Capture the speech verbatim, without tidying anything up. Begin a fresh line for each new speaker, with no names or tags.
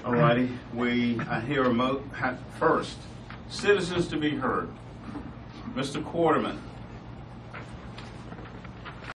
All righty. We I hear a mo ha, first. Citizens to be heard. Mister Quarterman,